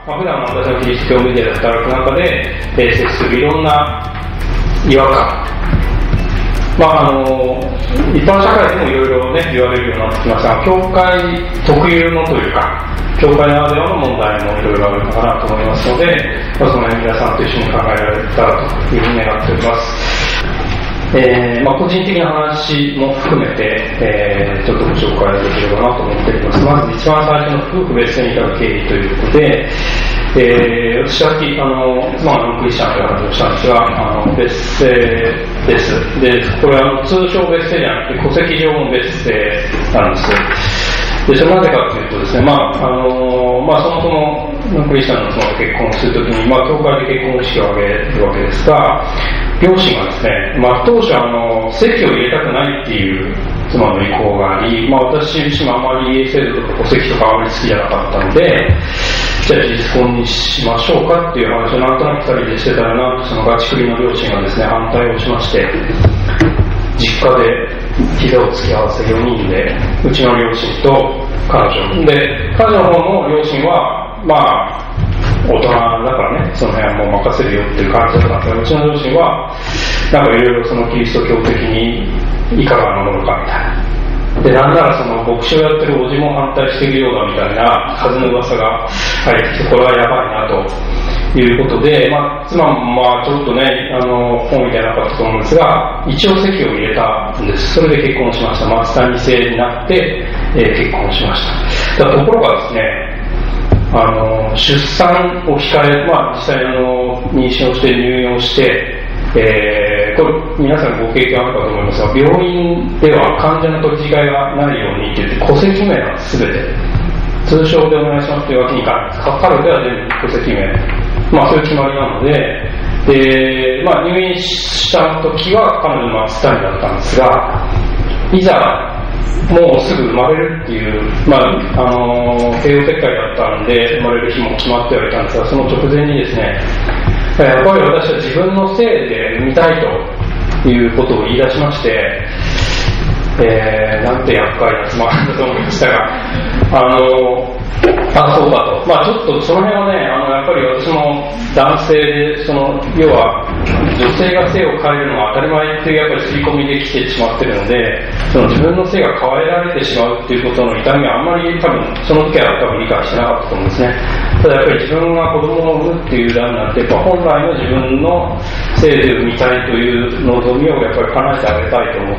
普段私のキリスト教メディアで働く中で、接するいろんな違和感、一般社会でもいろいろね言われるようになってきましたが、教会特有のというか教会ならではの問題もいろいろあるのかなと思いますので、その辺皆さんと一緒に考えられたらというふうに願っております。個人的な話も含めて、ちょっとご紹介できればなと思っております。まず一番最初の夫婦別姓に至る経緯ということで、私は妻のクリスチャンという話をしたんですが、別姓です。で、これは通称別姓じゃなくて戸籍上の別姓なんです。で、それなぜかというとですね、そもそもクリスチャンの妻と結婚するときに、教会で結婚式を挙げるわけですが、両親がですね、当初籍を入れたくないっていう妻の意向があり、私自身はあまり家制度とか戸籍とかあまり好きじゃなかったので、じゃあ事実婚にしましょうかっていう話をなんとなく2人でしてたら、なんとそのガチクリの両親がですね、反対をしまして、実家で膝を突き合わせ4人で、うちの両親と彼女で、彼女の方の両親は大人だからね、その辺はもう任せるよっていう感じだったんですが、うちの両親はいろいろそのキリスト教的にいかがなものかみたいな。で、なんならその牧師をやってるおじも反対しているようだみたいな風の噂が入ってきて、これはやばいなということで、妻もちょっとね、本意じゃなかったと思うんですが、一応籍を入れたんです。それで結婚しました。松谷2世になって、結婚しました。ところがですね、出産を控え、実際妊娠をして入院をして、これ皆さんご経験あるかと思いますが、病院では患者の取り違いがないようにって言って戸籍名なんです、全て。通称でお願いしますというわけにいかないです。彼では全部戸籍名。そういう決まりなので、入院した時は彼女の松谷だったんですが、いざもうすぐ生まれるっていう、帝王切開だったんで、生まれる日も決まってはいたんですが、その直前にですね、やっぱり私は自分のせいで産みたいということを言い出しまして、なんて厄介な妻なんだと思いましたが、そうかと。ちょっとその辺はね、やっぱり私も男性で、要は、女性が性を変えるのは当たり前っていうやっぱり刷り込みできてしまってるので、自分の性が変えられてしまうっていうことの痛みはあんまりその時は理解してなかったと思うんですね。ただやっぱり自分が子供を産むっていう段になって、本来の自分の性で産みたいという望みをやっぱり叶えてあげたいと思って、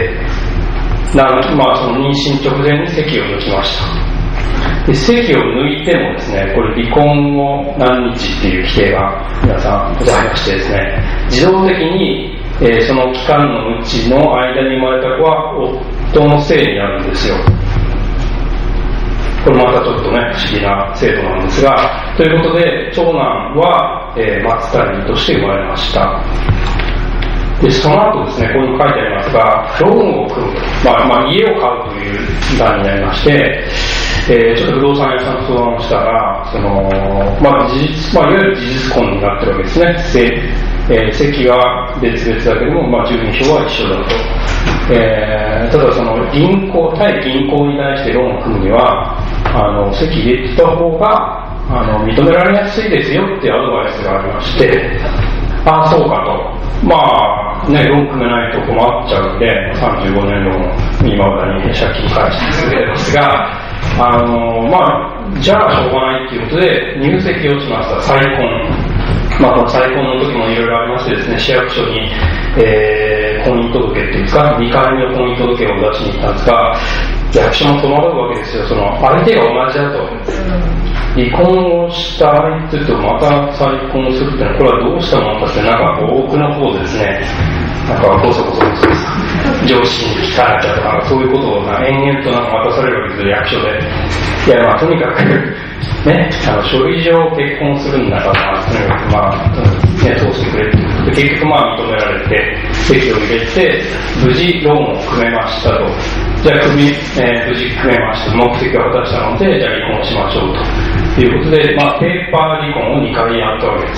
その妊娠直前に籍を抜きました。で、籍を抜いてもですね、これ離婚後何日っていう規定が皆さんございましてですね、自動的に、その期間のうちの間に生まれた子は夫の姓になるんですよ。これまたちょっとね、不思議な制度なんですが、ということで、長男は、松谷として生まれました。で、その後ですね、ここに書いてありますが、ローンを組む、家を買うという段になりまして、ちょっと不動産屋さんと相談をしたら、いわゆる事実婚になってるわけですね。籍は別々だけども、住民票は一緒だと。ただ対銀行に対してローンを組むには、籍入れてた方が、認められやすいですよっていうアドバイスがありまして、そうかと。ローン組めないと困っちゃうんで、35年ローン、未だに借金返し続けてますが、じゃあしょうがないっていうことで入籍をしました。再婚。この再婚の時もいろいろありましてですね、市役所に、婚姻届っていうんですか、2回目の婚姻届を出しに行ったんですが、役所も戸惑うわけですよ。相手が同じだと。離婚をした相手とまた再婚するっていうのは、これはどうしたものかって、奥の方でですね、こそ上司に聞かれちゃうとか、そういうことを延々と待たされるわけですよ、役所で。とにかく、ね、書類上結婚するんだから、とにかく通してくれっていうことで、結局認められて、籍を入れて、無事ローンを組めましたと。じゃあ無事組めました。目的を果たしたので、じゃあ離婚しましょうということで、ペーパー離婚を2回やったわけです。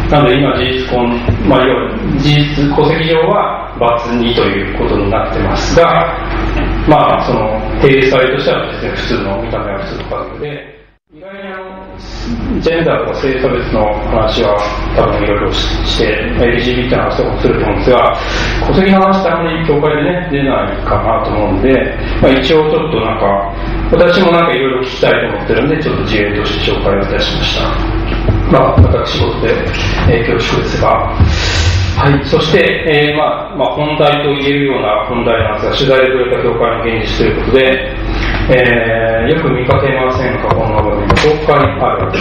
なので今事実婚、いわゆる事実戸籍上は×2ということになってますが、体裁としてはですね、普通の見た目は普通の家族で、 意外にジェンダーとか性差別の話は多分いろいろして LGBT の話とかもすると思うんですが、戸籍の話ってあんまり教会でね出ないかなと思うんで、一応ちょっとなんか私もなんかいろいろ聞きたいと思ってるんで、ちょっと事例として紹介をいたしました。私事で恐縮ですが、はい、そして、本題と言えるような本題なんですが、取材で触れた教会の現実ということで、よく見かけませんか、この中で教会ある。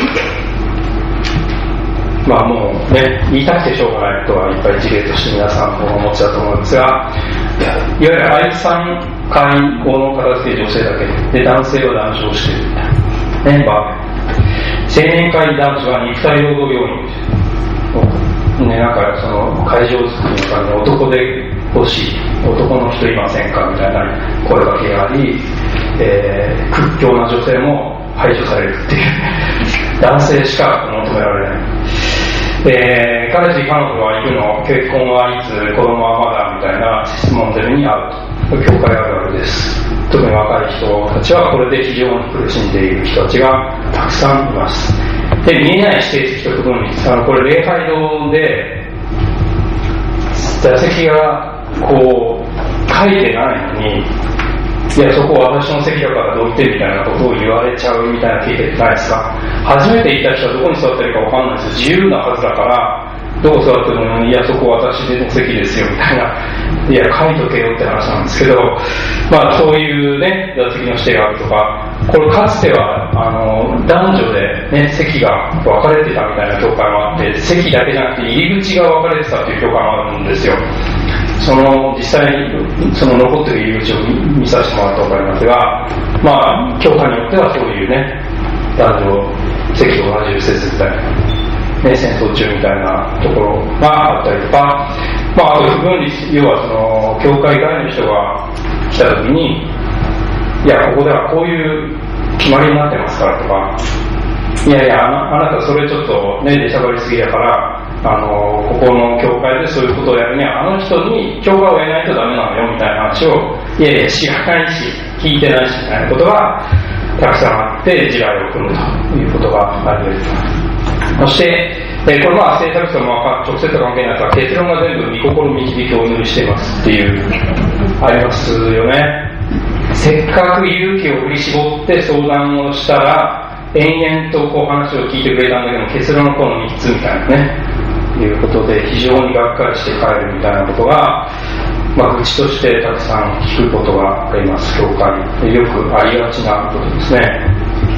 もうね、言いたくてしょうがないことはいっぱい事例として皆さんお持ちだと思うんですが、いわゆる愛産会合の片付け女性だけで、男性は男女をしているみたいな、ね、青年会男女は肉体労働要員なんかその会場作りのために男で欲しい、男の人いませんかみたいな声かけがあり、屈強な女性も排除されるっていう男性しか求められない。彼氏彼女は行くの、結婚はいつ、子供はまだみたいな質問ゼミにあると、教会あるあるです。特に若い人たちはこれで非常に苦しんでいる人たちがたくさんいます。で、見えない指定席と分離、これ礼拝堂で座席がこう書いてないのに、いやそこ私の席だからどいてみたいなことを言われちゃうみたいな経験ないですか。初めて行った人はどこに座ってるか分かんないです。自由なはずだからどこ座ってるのに、いやそこ私の席ですよみたいな、いや書いとけよって話なんですけど、そういうね座席の指定があるとか、これかつては男女でね席が分かれてたみたいな教会もあって、席だけじゃなくて入り口が分かれてたっていう教会もあるんですよ。実際にその残っている入り口を見させてもらったと分かりますが、教会によってはそういうね男女席を同じ施設みたいな、戦争中みたいなところがあったりとか、あと不分離、要はその教会外の人が来た時に、いやここではこういう決まりになってますからとか、いやいやあなたそれちょっとね出しゃばりすぎだから、ここの教会でそういうことをやるにはあの人に許可を得ないとダメなのよみたいな話を、いやいや知らないし聞いてないしみたいなことがたくさんあって地雷を踏むということがあり得ると。そして、これ性差別と直接関係ないから結論が全部御心導きをお祈りしていますっていうありますよね。せっかく勇気を振り絞って相談をしたら延々とこう話を聞いてくれたんだけど、結論のこの3つみたいなねいうことで非常にがっかりして帰るみたいなことが、愚痴としてたくさん聞くことがあります。教会でよくありがちなことですね。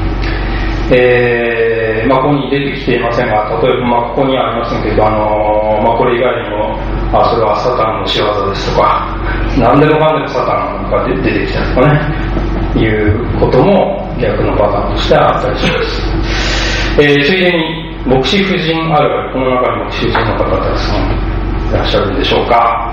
ここに出てきていませんが、例えば、ここにはありませんけど、これ以外にもそれはサタンの仕業ですとか、何でもかんでもサタンが出てきたとかねいうことも逆のパターンとしてあったりします。ついでに牧師夫人あるある、この中に牧師夫人の方たくさんいらっしゃるでしょうか。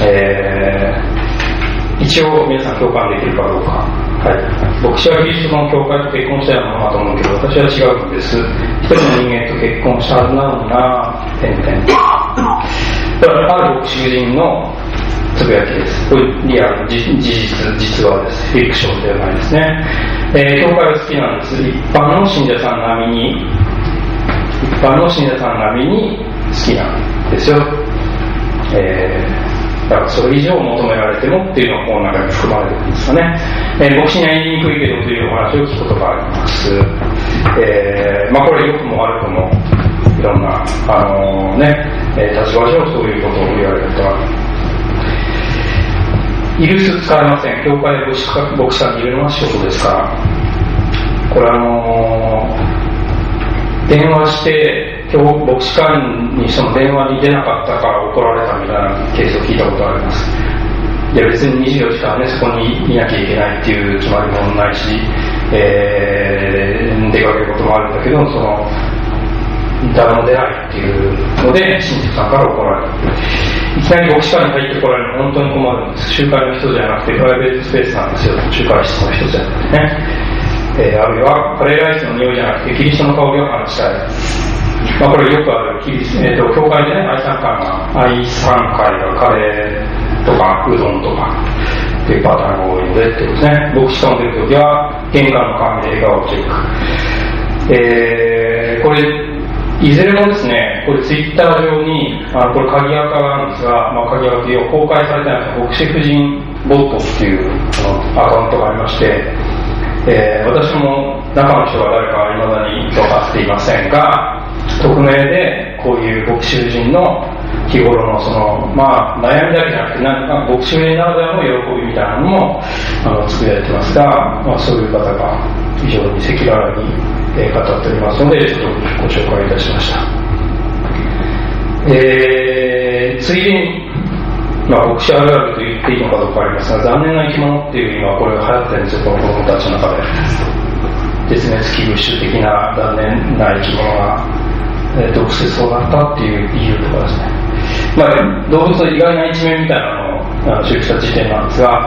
一応皆さん共感できるかどうか。牧師はキリストの教会と結婚したようなものだと思うけど、私は違うんです。一人の人間と結婚したはずなのになだからある牧師夫人のつぶやきです。これリアル、実話です。フィクションではないですね。教会は好きなんです。一般の信者さん並みに好きなんですよ。だからそれ以上求められてもっていうのがこの中に含まれてるんですかね。牧師には言いにくいけどというお話を聞くことがあります。これ良くも悪くもいろんな立場上そういうことを言われることがある。イルス使えません。教会で牧師さんにいるのは仕事ですから。これ電話して牧師館にその電話に出なかったから怒られたみたいなケースを聞いたことがあります。いや別に24時間ねそこにいなきゃいけないっていう決まりもないし、出かけることもあるんだけど、誰も出ないっていうので神父さんから怒られた。いきなり牧師館に入ってこられるの本当に困るんです。集会の人じゃなくてプライベートスペースなんですよ。集会室の人じゃなくてね。あるいはカレーライスの匂いじゃなくてキリストの香りを感じたい。これよくある教会でね愛産会がカレーとかうどんとかっていうパターンが多いのでってことですね。牧師さんが出るときは玄関の鏡で笑顔をチェック。 これいずれもですね、これツイッター上にこれ鍵垢なんですが、鍵垢という公開されてない牧師夫人ボットっていうアカウントがありまして、私も中の人が誰かは未だに分かっていませんが、匿名でこういう牧師夫人の日頃の悩みだけじゃなくて、牧師夫人ならではの喜びみたいなのもつぶやいてますが、そういう方が非常に赤裸々に語っておりますので、ちょっとご紹介いたしました。ついでに、牧師あるあると言っていいのかどうかありますが、残念な生き物っていう今これが流行ってるんですよ、この子供たちの中で。絶滅危惧種的な残念な生き物が毒性そうだったっていう理由とかですね、動物の意外な一面みたいなのを記した時点なんですが、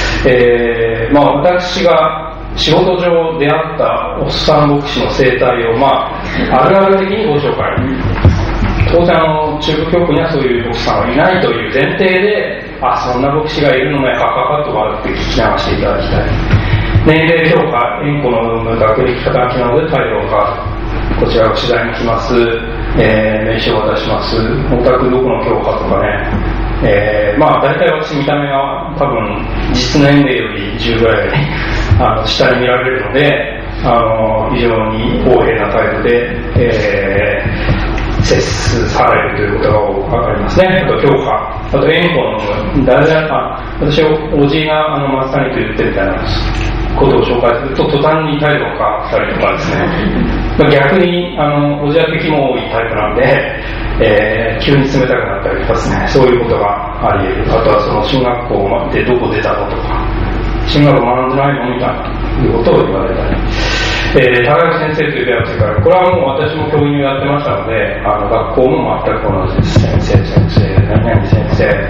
私が仕事上出会ったおっさん牧師の生態を、あるある的にご紹介。当然中部教区にはそういう牧師さんはいないという前提で、そんな牧師がいるのね、はかとかって聞き流していただきたい。年齢評価、縁故の有無、学歴、肩書きなどで態度を変わる。こちらを取材に来ます、名刺を渡します、お宅どこの教派とかね、大体私見た目は多分実年齢より10ぐらい下に見られるので、非常に横柄な態度で、接されるということが分かりますね。あと教派、あと縁故の私おじいが松谷と言ってるみたいなことを紹介すると途端に態度が変わったりとかですね逆におじや的も多いタイプなんで、急に冷たくなったりとかですね、そういうことがあり得る。あとはその進学校でどこ出たのとか、進学学んでないのみたいないうことを言われたり、高木先生という出会いから、これはもう私も教員をやってましたので、学校も全く同じです。先生、何々先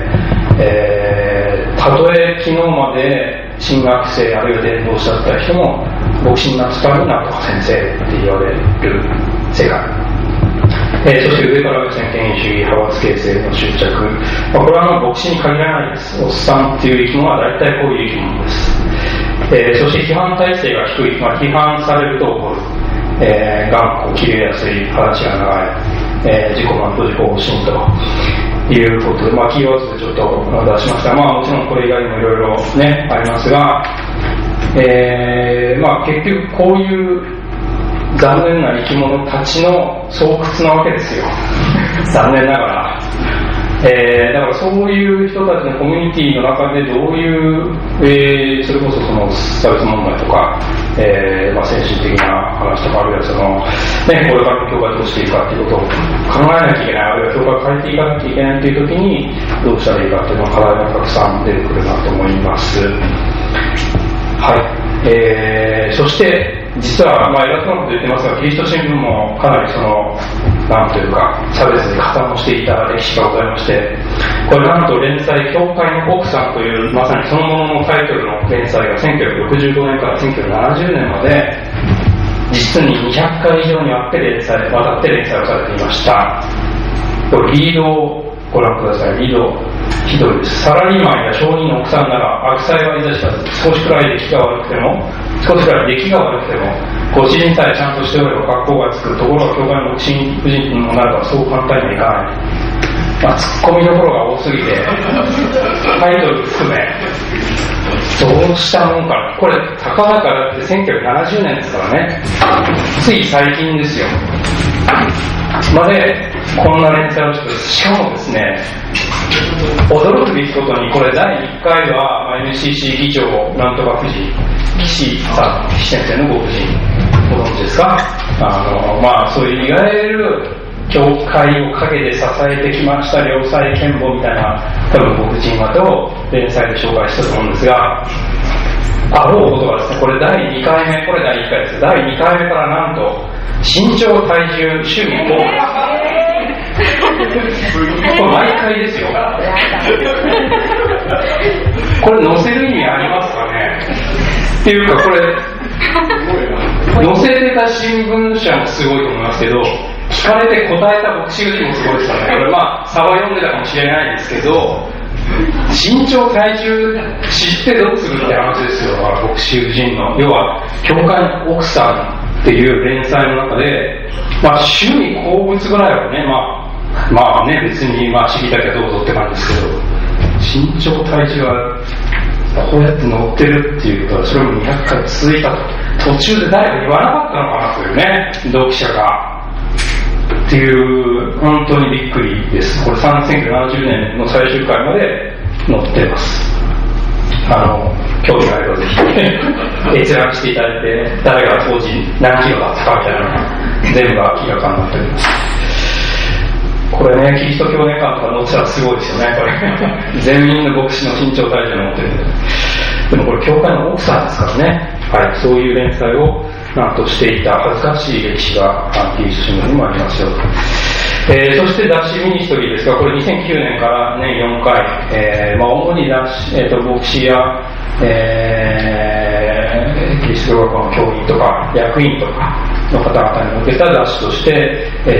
生、たとえ昨日まで進学生あるいは伝道者だった人も牧師になったらなんとか先生って言われる世界、そして上から先見主義派閥形成の執着、これは牧師に限らないです。おっさんっていう生き物は大体こういう生き物です。そして批判体制が低い、批判されると怒る、頑固、切れやすい、話が長い、自己満と自己保身ということで、キーワードでちょっと出しました。もちろんこれ以外にもいろいろね、ありますが、結局こういう残念な生き物たちの巣窟なわけですよ。残念ながら。だからそういう人たちのコミュニティの中でどういう、それこそその差別問題とか、精神的な話とか、あるいはその、これから教会どうしていくかということを考えなきゃいけない、あるいは教会を変えていかなきゃいけないという時にどうしたらいいかというのは課題がたくさん出てくるなと思います。はい。そして実は、偉そうなこと言ってますが、キリスト新聞もかなりなんというか、差別で加担をしていた歴史がございまして、これなんと連載、教会の奥さんという、まさにそのもののタイトルの連載が1965年から1970年まで、実に200回以上にわたって連載をされていました。リードをご覧ください。リード、ひどいです。サラリーマンや商人の奥さんなら、悪妻はいざ知らず、少しくらい出来が悪くても、ご主人さえちゃんとしておれば格好がつく。ところが教会の牧師夫人にもなればそう簡単にはいかない。ツッコミどころが多すぎて、タイトル含め、どうしたもんかな。これ、たかだかだって1970年ですからね。つい最近ですよ。で、こんな連載をして、しかもですね、驚くべきことに、これ第1回は NCC 議長なんとか夫人、岸先生のご夫人、ご存知ですか？そういういわゆる教会を陰で支えてきました良妻賢母みたいな多分ご婦人までを連載で紹介したと思うんですが、あろうことがですね、これ第2回目、これ第1回です。第2回目からなんと身長体重週に5これ毎回ですよ。これ載せる意味ありますかねっていうか、これ載せてた新聞社もすごいと思いますけど、聞かれて答えた牧師夫人もすごいですからね。これ差は読んでたかもしれないんですけど、身長体重知ってどうするって話ですよ。牧師夫人の要は教会の奥さんっていう連載の中で、趣味好物ぐらいはね、まあね、別に知りたきゃどうぞって感じですけど、身長体重はこうやって乗ってるっていうことは、それも200回続いたと、途中で誰か言わなかったのかなというね、読者がっていう、本当にびっくりです。これ1970年の最終回まで載ってます。興味があればぜひ閲覧していただいて、誰が当時何キロだったかみたいなのが全部明らかになっております。これね、キリスト教年間とか載ってたらすごいですよね、これ。全員の牧師の身長体重を持ってるんで。でもこれ、教会の奥さんですからね。はい、そういう連載をなんとしていた恥ずかしい歴史がキリスト新聞にもありますよ。そして雑誌ミニストリーですが、これ2009年から年4回、主に雑誌、牧師や、キリスト教学校の教員とか役員とかの方々に向けた雑誌として、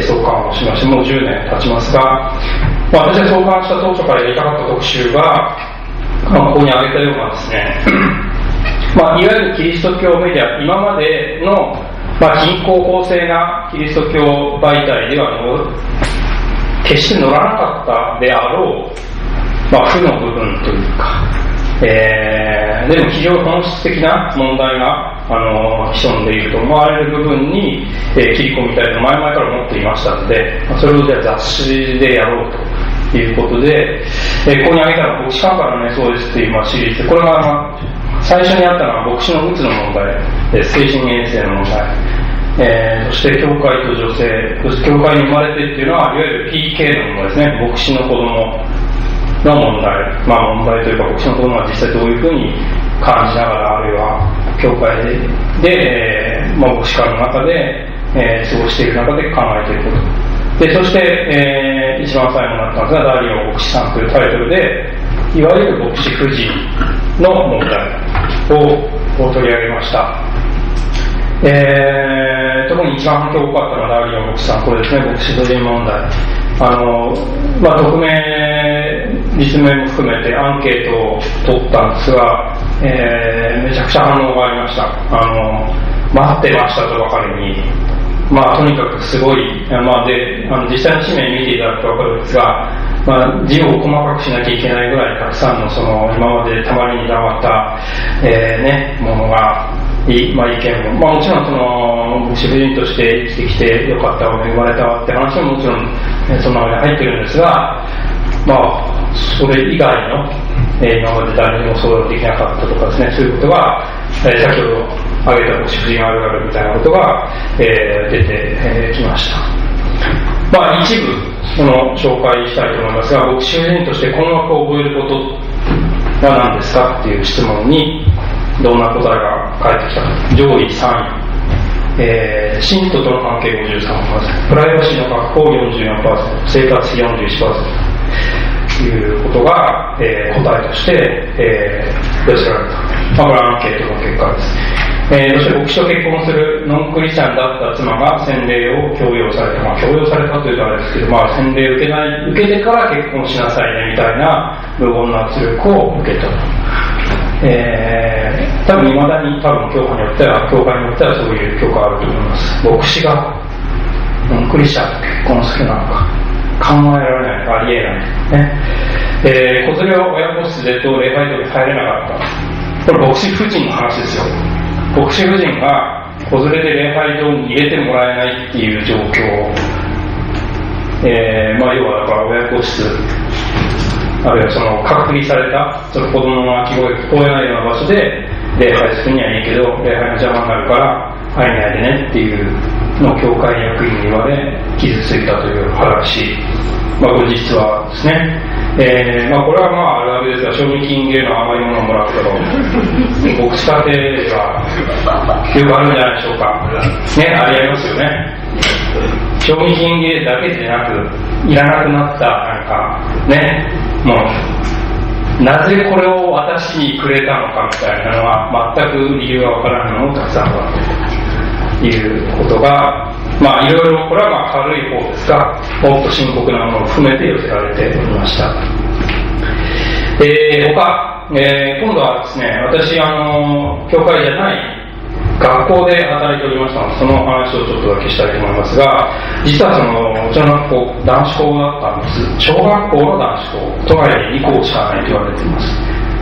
創刊をしまして、もう10年経ちますが、私が創刊した当初からやりたかった特集が、ここに挙げたようなですね、いわゆるキリスト教メディア、今までの貧困公正なキリスト教媒体では決して乗らなかったであろう、負の部分というか、でも非常に本質的な問題が潜んでいると思われる部分に、切り込みたいと前々から思っていましたので、それをじゃあ雑誌でやろうということで、ここに挙げたのは牧師官からの瞑想ですというシリーズで、これが最初にあったのは牧師のうつの問題、精神衛生の問題、そして教会と女性、そして教会に生まれてっていうのは、いわゆる PK の問題ですね、牧師の子供の問題、問題というか、牧師の子供が実際どういうふうに感じながら、あるいは教会で、牧師館の中で、過ごしている中で考えていること。で、そして、一番最後になったんですが、ダリオ牧師さんというタイトルで、いわゆる牧師夫人の問題を取り上げました。特に一番反響が多かったのはダリオ牧師さん、これですね、牧師夫人問題。匿名、実名も含めてアンケートを取ったんですが、めちゃくちゃ反応がありました。待ってましたとばかりに、とにかくすごい、で、実際の紙面見ていただくと分かるんですが、字を細かくしなきゃいけないぐらいたくさんの今までたまりにたまった、ものが、意見も、もちろん牧師夫人として生きてきてよかったわ、恵まれたわって話ももちろん、その中に入ってるんですが、それ以外の、今まで誰にも相談できなかったとかですね、そういうことが、先ほど挙げた牧師夫人あるあるみたいなことが、出てきました。一部紹介したいと思いますが、牧師夫人として困惑を覚えることは何ですかっていう質問にどんな答えが返ってきたか。上位3位、信徒との関係 53%、プライバシーの確保 44%、生活費 41%ということが、答えとして、寄せられた。これはアンケートの結果です。そして牧師と結婚するノンクリスチャンだった妻が洗礼を強要された。強要されたというとあれですけど、洗礼を受けてから結婚しなさいねみたいな無言の圧力を受けたと。多分未だに教会によってはそういう教会あると思います。牧師がノンクリスチャンと結婚するなのか考えられない、ありえないね。子連れを親子室でと礼拝堂に入れなかった。これ牧師夫人の話ですよ。牧師夫人が子連れで礼拝堂に入れてもらえないっていう状況を、要はだから親子室、あるいは隔離された子供の泣き声が聞こえないような場所で礼拝するにはいいけど、礼拝の邪魔になるから入れないでねっていうのを教会役員に言われ傷ついたという話、これ実はですね。これはあるあるですが、賞味期限切れの甘いものをもらったと牧師家庭ではよくあるんじゃないでしょうかね、ありますよね。賞味期限切れだけでなく、いらなくなったもうなぜこれを私にくれたのかみたいなのは全く理由がわからないのもたくさんあるということが、いろいろこれは軽い方ですが、もっと深刻なものを含めて寄せられておりました。他、今度はですね、私教会じゃない学校で働いておりましたので、その話をちょっとだけしたいと思いますが、実はうちの学校、男子校だったんです。小学校の男子校、都内に2校しかないと言われています。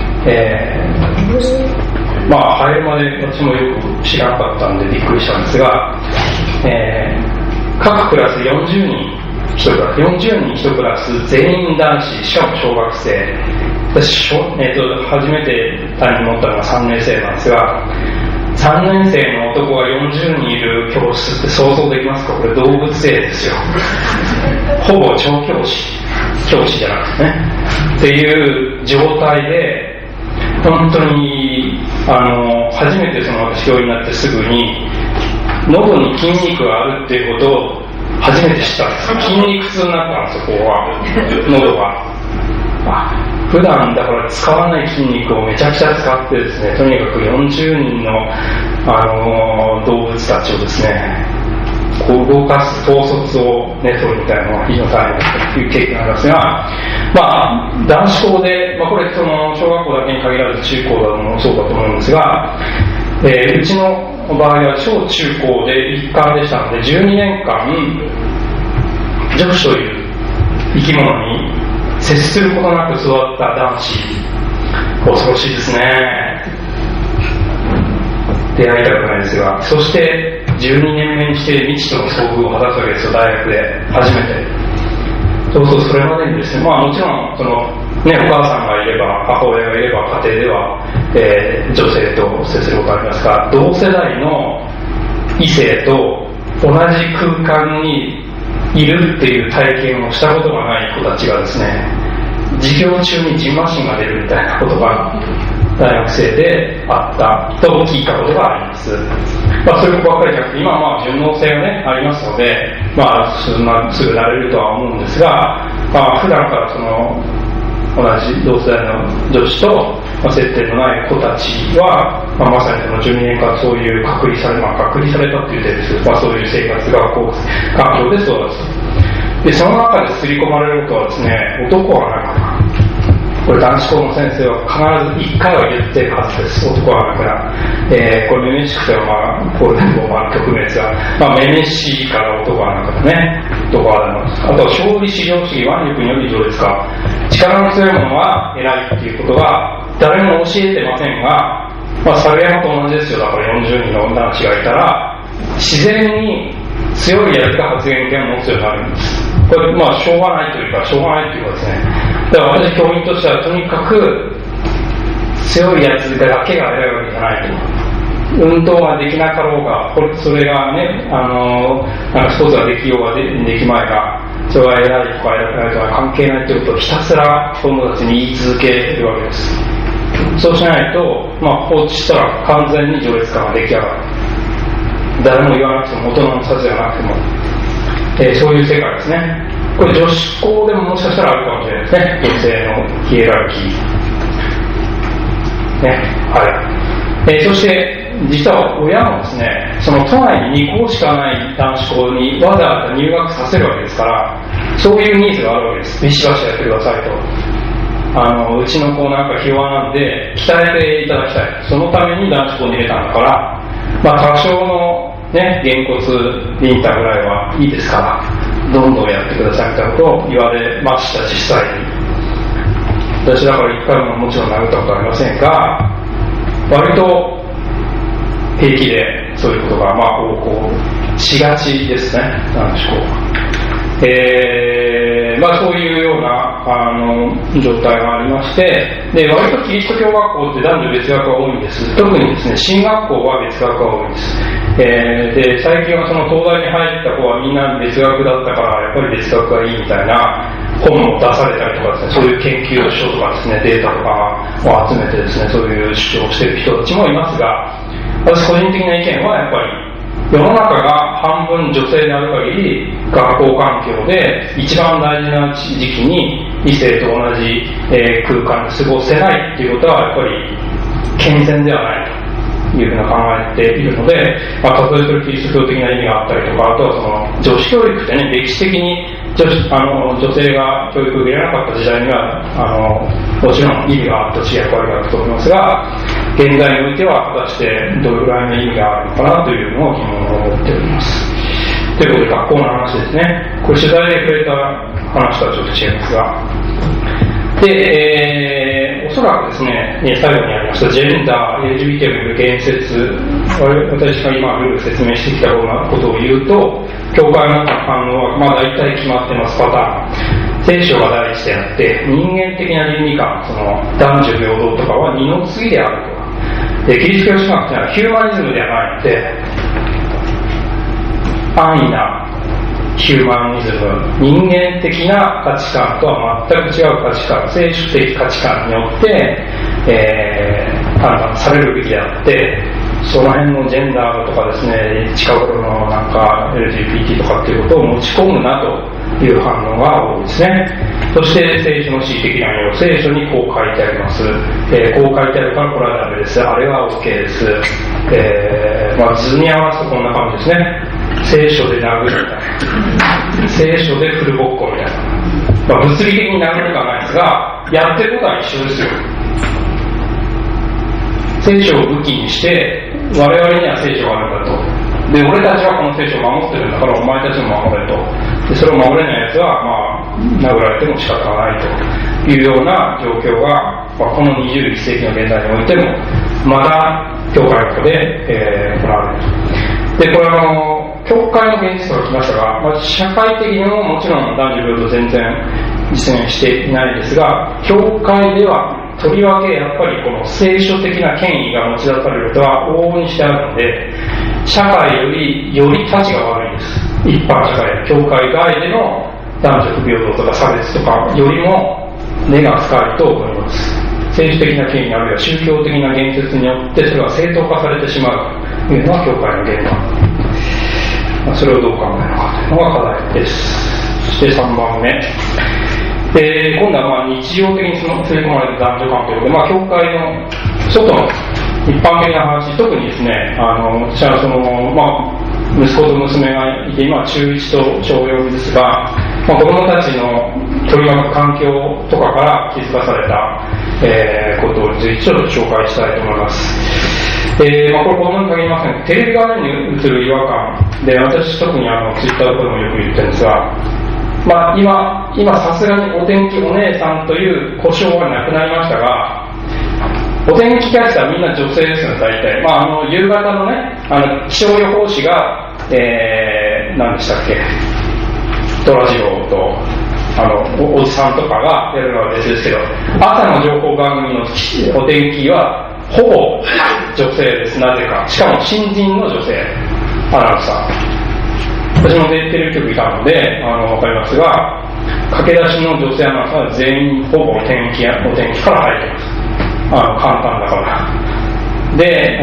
入るまで私もよく知らなかったんでびっくりしたんですが、各クラス40人1クラス、40人1クラス、全員男子、しかも小学生。私、初めて担任に持ったのが3年生なんですが、3年生の男が40人いる教室って想像できますか？これ動物園ですよ。ほぼ調教師じゃなくてね。っていう状態で、本当に初めて私教員になってすぐに喉に筋肉があるっていうことを初めて知ったんです。筋肉痛になったんですよ、ここは喉が。普段だから使わない筋肉をめちゃくちゃ使ってですね、とにかく40人の、動物たちをですね、こう動かす統率を取るみたいなのが非常に大変だという経験がありますが、男子校で、これ小学校だけに限らず中高だもそうだと思うんですが、うちの場合は小中高で一貫でしたので、12年間女子という生き物に接することなく育った男子、恐ろしいですね。出会いたくないですが、そして12年目にして未知との遭遇を果たすわけですよ、大学で初めて。それまでにですね、もちろんお母さんがいれば、母親がいれば、家庭では、女性と接することがありますが、同世代の異性と同じ空間にいるっていう体験をしたことがない子たちがですね、授業中にジンマシンが出るみたいなことが大学生であったと聞いたことがあります。そういう子ばっかりじゃなくて、今は順応性がね、ありますので、すぐ慣れるとは思うんですが、普段から同じ同世代の女子と接点のない子たちは、まさに12年間そういう隔離されたっていう点ですけど、そういう生活、学校環境で育つ。で、その中で刷り込まれることはですね、男はなくなる。これ男子校の先生は必ず1回は言ってるはずです。男はなくなる。これめめしくてはこれでも局面ですが、めめしいから男はなくなるね。男はなくなる。あとは勝利至上主義はよくより上ですか。力の強い者は偉いっていうことが誰も教えてませんが、猿山と同じですよ。だから40人の男子がいたら自然に強いやつが発言権を持つようになるんです。これしょうがないというかですね。だから私教員としてはとにかく強いやつだけが偉いわけじゃないと。運動ができなかろうが、それがね、スポーツができようが できまいが、それは偉いとか偉くないとか関係ないということをひたすら子供たちに言い続けるわけです。そうしないと、放置したら完全に序列感が出来上がる。誰も言わなくても、大人の指図じゃなくても、そういう世界ですね。これ女子校でももしかしたらあるかもしれないですね。女性のヒエラルキー。ね。はい。そして、実は親もですね、都内に2校しかない男子校にわざわざ入学させるわけですから、そういうニーズがあるわけです。ビシバシやってくださいと。うちの子なんかひ弱なんで、鍛えていただきたい。そのために男子校に入れたんだから、多少のね、げんこつビンタぐらいはいいですから、どんどんやってくださいみたいなことを言われました、実際に。私だから一回ももちろん殴ったことはありませんが、割と平気でそういうことが横行しがちですね、男子校は。そういうような状態がありまして、で割とキリスト教学校って男女別学が多いんです。特にですね、進学校は別学が多いんです。で最近は東大に入った子はみんな別学だったからやっぱり別学がいいみたいな本も出されたりとかですね、そういう研究書とかですね、データとかを集めてですね、そういう主張をしている人たちもいますが、私個人的な意見はやっぱり世の中が半分女性である限り、学校環境で一番大事な時期に異性と同じ、空間で過ごせないっていうことはやっぱり健全ではないというふうな考えているので、例えばキリスト教的な意味があったりとか、あとは女子教育ってね、歴史的に女性が教育を受けられなかった時代にはもちろん意味があったし役割があったと思いますが、 現在においては果たしてどれぐらいの意味があるのかなというのを疑問を持っております。ということで学校の話ですね。これ取材で触れた話とはちょっと違いますが、で、おそらくですね、最後にありましたジェンダー、LGBT をめぐる言説、私が今ルール説明してきたようなことを言うと、教会の反応は大体決まってますパターン。聖書が第一であって、人間的な倫理観、その男女平等とかは二の次であると。で、キリスト教神学というのはヒューマニズムではないので、安易なヒューマニズム、人間的な価値観とは全く違う価値観、聖書的価値観によって、判断されるべきであって、その辺のジェンダーとかですね、近頃のなんか LGBT とかっていうことを持ち込むなという反応が多いですね。そして聖書の恣意的な意味を聖書にこう書いてあります。こう書いてあるからこれはダメです。あれは OK です。図に合わせるとこんな感じですね。聖書で殴るみたいな。聖書でフルボッコみたいな。物理的に殴るかないですが、やってることは一緒ですよ。聖書を武器にして、我々には聖書があるんだと。で、俺たちはこの聖書を守ってるんだから、お前たちも守れと。で、それを守れない奴は、殴られても仕方がないというような状況が、この21世紀の現代においても、まだ教会の中で、行われると。で、これ教会の現実とか来ましたが、社会的にももちろん男女平等全然実現していないですが、教会ではとりわけやっぱりこの聖書的な権威が持ち出されることは往々にしてあるので、社会より立ちが悪いんです。一般社会、教会外での男女不平等とか差別とかよりも根が深いと思います。政治的な権威あるいは宗教的な言説によってそれが正当化されてしまうというのは教会の現場。それをどう考えるのかというのが課題です。そして3番目。今度は日常的に刷り込まれた男女関係で、教会の外の一般的な話、特にですね、私は息子と娘がいて、今は中1と小4ですが、子供たちの取り巻く環境とかから気づかされた、ことを随一ちょっと紹介したいと思います。これ子供に限りません。テレビ画面に映る違和感で、私特にツイッターとかでもよく言ってるんですが、今さすがにお天気お姉さんという故障はなくなりましたが、お天気キャスターみんな女性ですよね、大体。夕方のね、気象予報士が、何でしたっけ、トラジオと、おじさんとかがやるのは別ですけど、朝の情報番組のお天気は、ほぼ女性です、なぜか。しかも新人の女性、アナウンサー。私もテレビ局いたので、わかりますが、駆け出しの女性アナウンサーは全員ほぼお天気から入ってます。簡単だから。で、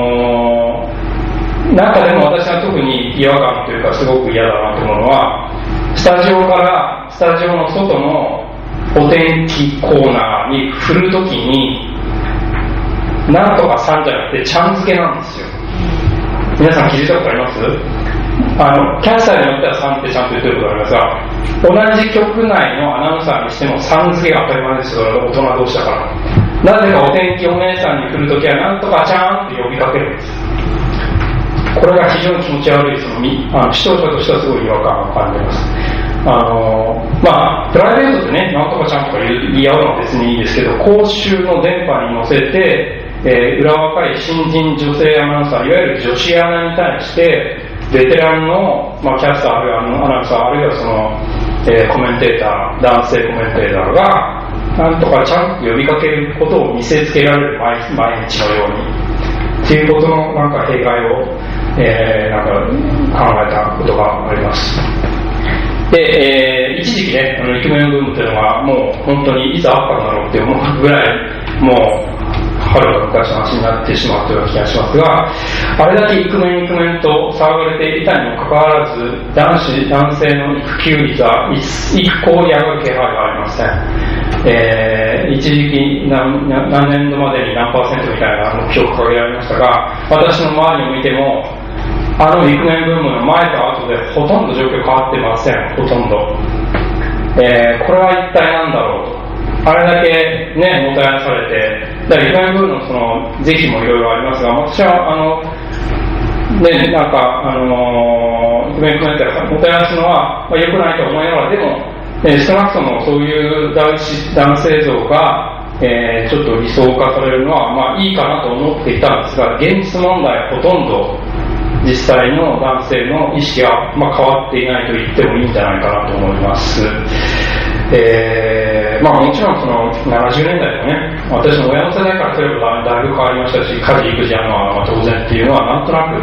中でも私が特に違和感というかすごく嫌だなと思うのは、スタジオの外のお天気コーナーに振るときに、なんとかさんじゃなくてちゃん付けなんですよ。皆さん気づいたことあります？キャスターによってはさんってちゃんと言ってることがありますが、同じ局内のアナウンサーにしてもさん付けが当たり前ですよ、大人同士だから。なぜかお天気お姉さんに来るときはなんとかちゃんって呼びかけるんです。これが非常に気持ち悪い、視聴者としてはすごい違和感を感じます。プライベートでね、なんとかちゃんとか言い合うのは別にいいですけど、公衆の電波に乗せて、裏若い新人女性アナウンサー、いわゆる女子アナに対して、ベテランの、キャスターあるいはアナウンサー、あるいはコメンテーター、男性コメンテーターが、なんとかちゃんと呼びかけることを見せつけられる毎日のように。っていうことの弊害を、考えたことがあります。で、一時期ね、イクメンブームというのがもう本当にいつあったんだろうって思うぐらい、もう、はるか昔の話になってしまうというような気がしますが、あれだけイクメンと騒がれていたにもかかわらず、男性の育休率は一向に上がる気配がありません。一時期何年度までに何%みたいな目標を掲げられましたが、私の周りを見ても、イクメンブームの前と後でほとんど状況変わってません、ほとんど。これは一体何だろうと。あれだけね、もたやされて、 だからイケメンブーのその是非もいろいろありますが、私はね、なんかイケメンコメントをもてなすのは、良くないと思いながら、でも、少なくともそういう男性像が、ちょっと理想化されるのは、いいかなと思っていたんですが、現実問題ほとんど実際の男性の意識が、変わっていないと言ってもいいんじゃないかなと思います。もちろんその70年代のね、私の親の世代からすればだいぶ変わりましたし、家事育児やるのは当然っていうのはなんとなく、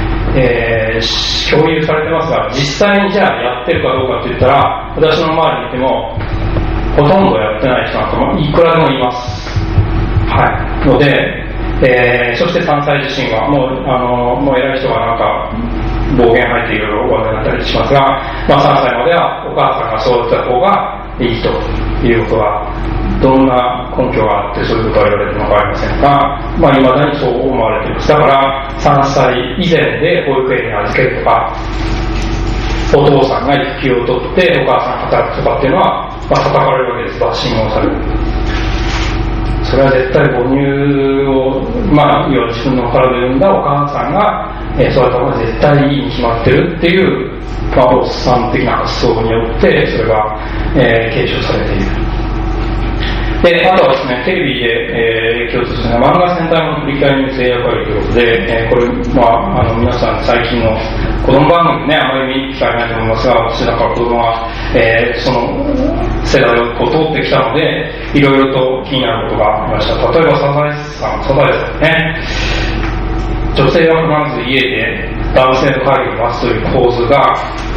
共有されてますが、実際にじゃあやってるかどうかって言ったら、私の周りにいてもほとんどやってない人なんかもいくらでもいます。はい。ので、そして3歳自身はもう偉い人がなんか暴言吐いていろいろ話題になったりしますが、3歳まではお母さんが育てた方がいいということは、どんな根拠があってそういうことが言われてるのか分かりませんが、未だにそう思われています。だから3歳以前で保育園に預けるとか、お父さんが育休を取ってお母さんが働くとかっていうのは、叩かれるわけです。バッシングをされる。それは絶対母乳を、要は自分の体で産んだお母さんが、そうやった方が絶対いいに決まってるっていう、おっさん的な発想によってそれが、継承されている。で、あとはですね、テレビで、共通するのは漫画戦隊の振り返りの制約あるということで、これ、皆さん最近の子供番組ね、あまり見る機会ないと思いますが、私だから子供は、その世代を通ってきたので、いろいろと気になることがありました。例えば、サザエさんね、女性は必ず家で男性の会議を出すという構図が、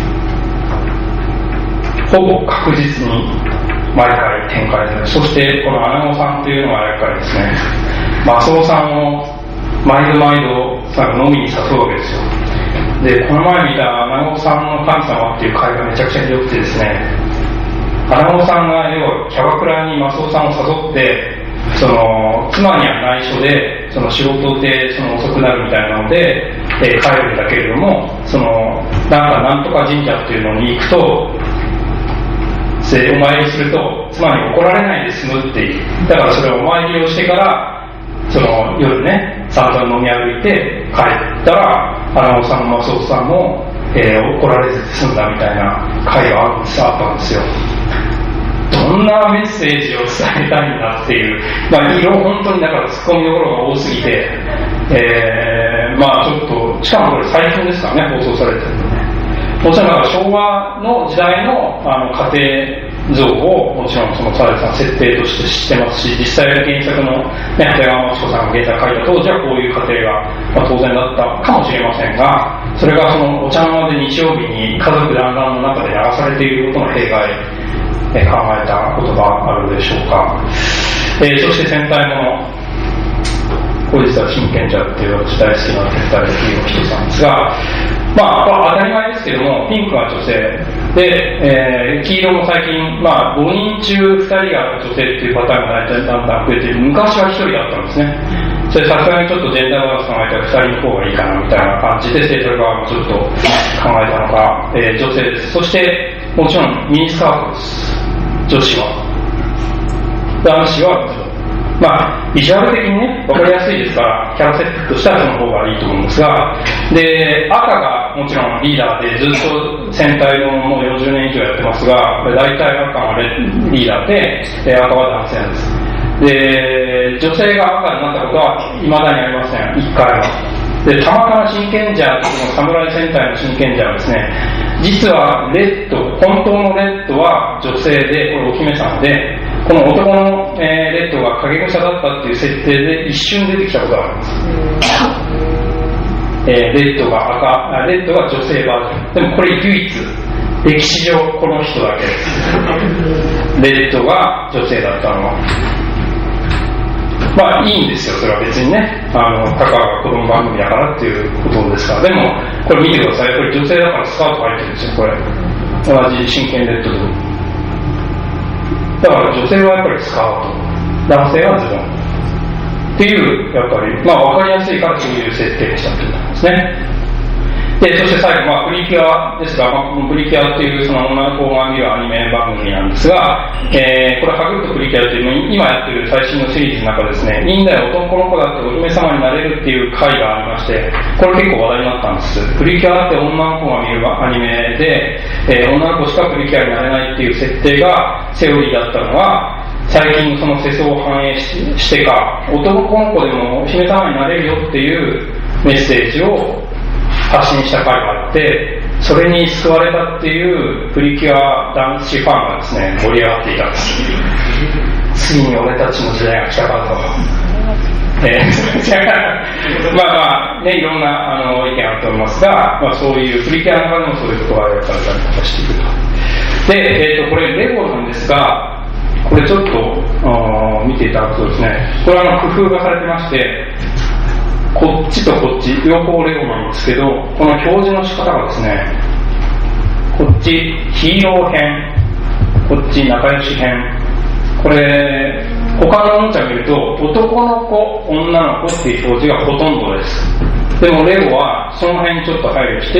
ほぼ確実に毎回展開される。そしてこのアナゴさんというのはやっぱりですね、マスオさんを毎度飲みに誘うわけですよ。で、この前見たアナゴさんの神様っていう回がめちゃくちゃひどくてですね、アナゴさんが要はキャバクラにマスオさんを誘って、その妻には内緒でその仕事で遅くなるみたいなので、帰るんだけれども、なんとか神社っていうのに行くと、お参りすると妻に怒られないで済むっていう。だからそれをお参りをしてから夜ね、散々飲み歩いて帰ったら、アナゴさんもマスオさんも、怒られず済んだみたいな会があったんですよ。どんなメッセージを伝えたいんだっていう、本当にだからツッコミどころが多すぎて、ちょっと、しかもこれ最近ですからね、放送されてるのね。もちろん昭和の時代の家庭像をもちろんそのサザエさん設定として知ってますし、実際原作の長谷川町子さんが原作書いた当時はこういう家庭が、当然だったかもしれませんが、それがお茶の間で日曜日に家族団らんの中で流されていることの弊害、考えたことがあるでしょうか。そして戦隊もの、これ実は真剣者っていう私大好きな戦隊の人さんですが、当たり前ですけども、ピンクは女性で、黄色も最近、5人中2人が女性っていうパターンがだんだん増えている。昔は1人だったんですね。それさすがにちょっとジェンダーバランス考えたら2人の方がいいかなみたいな感じで、制作側もちょっと考えたのが、女性です。そしてもちろんミニスカートです。女子は。男子はビジュアル的にね、分かりやすいですから、キャラ設定としてはその方がいいと思うんですが、で、赤がもちろんリーダーで、ずっと戦隊のもう40年以上やってますが、大体赤がリーダーで、赤は男性なんです。で、女性が赤になったことは未だにありません、一回は。で、たまたま真剣者、侍戦隊の真剣者はですね、実はレッド、本当のレッドは女性で、これお姫様で、この男の、レッドが影武者だったっていう設定で一瞬出てきたことがあります。レッドが女性バージョン。でもこれ唯一、歴史上この人だけです。レッドが女性だったのは。いいんですよ、それは別にね。タカが子供番組だからっていうことですから。でも、これ見てください。やっぱり女性だからスカート履いてるんですよ、これ。同じ真剣レッドと。だから女性はやっぱりスカート、男性はズボン。っていう、やっぱり、わかりやすいからそういう設定にしたってことなんですね。 で、そして最後、プリキュアですが、プリキュアっていうその女の子が見るアニメ番組なんですが、これ、ハグッとプリキュアっていう今やってる最新のシリーズの中ですね、いいんだよ、男の子だってお姫様になれるっていう回がありまして、これ結構話題になったんです。プリキュアって女の子が見るアニメで、女の子しかプリキュアになれないっていう設定がセオリーだったのは、最近その世相を反映してか、男の子でもお姫様になれるよっていうメッセージを発信した回があって、それに救われたっていうプリキュア男子ファンがですね、盛り上がっていたんです。ついに俺たちの時代が来たかと。いろんな意見あると思いますが、そういうプリキュアの中でもそういうことが描かれたりとかしていると。で、これレゴなんですが、これちょっと見ていただくとですね、これ工夫がされてまして、こっちとこっち両方レゴなんですけど、この表示の仕方がですね、こっちヒーロー編、こっち仲良し編、これ他のおもちゃを見ると男の子女の子っていう表示がほとんどです。でもレゴはその辺にちょっと配慮して、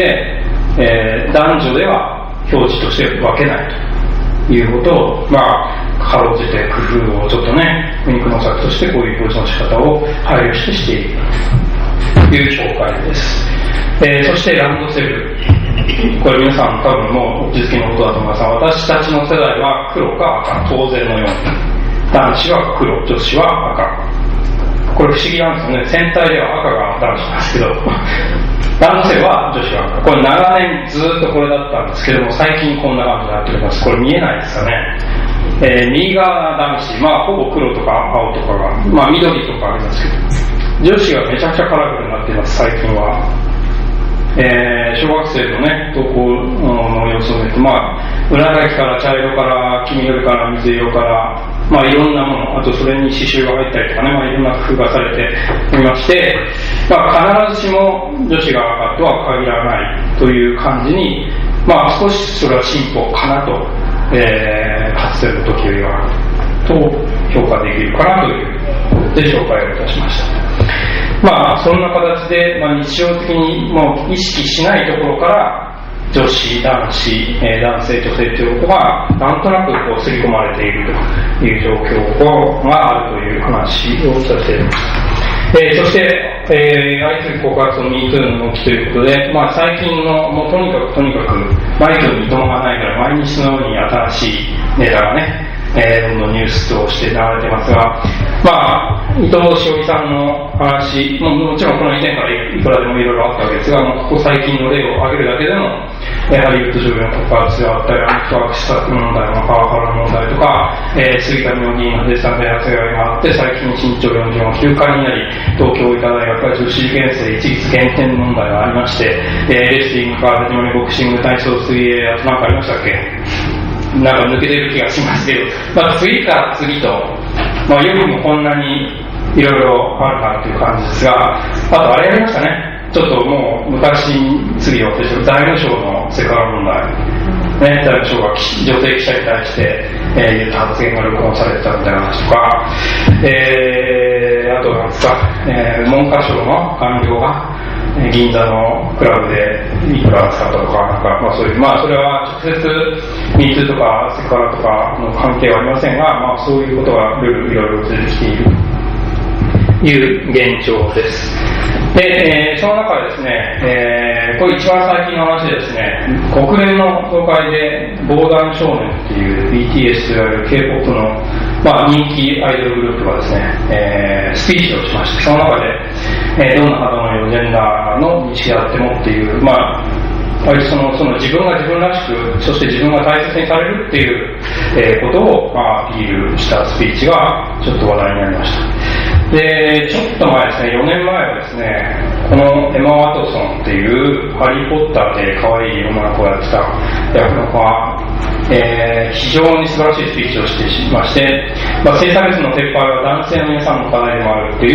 男女では表示として分けないということを、かろうじて工夫をちょっとね、苦肉の策としてこういう表示の仕方を配慮しているという紹介です。そしてランドセル、これ皆さん多分もうお気づきのことだと思いますが、私たちの世代は黒か赤、当然のように男子は黒、女子は赤。これ不思議なんですよね。戦隊では赤が男子なんですけどランドセルは女子は赤。これ長年ずっとこれだったんですけども、最近こんな感じになっております。これ見えないですかね。右側が男子、ほぼ黒とか青とかが、緑とかありますけど、女子がめちゃくちゃカラフルになっています、最近は。小学生のね、登校の様子を見ると、裏書きから茶色から黄緑から水色から、いろんなもの、あとそれに刺繍が入ったりとかね、いろんな工夫がされておりまして、必ずしも女子が赤とは限らないという感じに、少しそれは進歩かなと、かつての時よりはと評価できるかなということで紹介をいたしました。そんな形で、日常的にもう意識しないところから女子、男子、男性、女性ということがなんとなくこう刷り込まれているという状況があるという話をさせていただきました。そして、相次ぐ告発の MeToo の動きということで、最近のもうとにかくマイクにいともがないから毎日のように新しいネタがね、どんどんニュースとして流れていますが、伊藤詩織さんの話、もちろんこの以前からいくらでもいろいろあったわけですが、ここ最近の例を挙げるだけでも、ハリウッド女優の告発があったり、悪質問題のパワハラ問題とか、杉田妙議員のデッサンで発言があって、最近身長44が休暇になり、東京医科大学は女子受験生一律減点問題がありまして、レスリングから始まりボクシング、体操、水泳、あと何かありましたっけ？抜けてる気がしますけど、次から次と、よくもこんなにいろいろあるなという感じですが、あとあれやりましたね。ちょっともう昔次を私財務省のセクハラ問題、財務省が女性記者に対して言った発言が録音されてたみたいな話とか、あとなんですか、文科省の官僚が銀座のクラブでいくら使ったとか、そういう、それは直接ミートゥーとかセクハラとかの関係はありませんが、そういうことがいろいろ出てきているという現状です。で、その中でですね、これ一番最近の話でですね、国連の総会で防弾少年っていう BTS といわれる K-POP の、人気アイドルグループがですね、スピーチをしまして、その中で、どんな方のようジェンダーの認識であってもっていう、その自分が自分らしく、そして自分が大切にされるっていう、ことを、アピールしたスピーチがちょっと話題になりました。で、ちょっと前ですね、4年前はですね、このエマ・ワトソンっていうハリー・ポッターで可愛い女の子をやってた役の子が、非常に素晴らしいスピーチをしてまして、性差別の撤廃は男性の皆さんの課題でもあるっていう、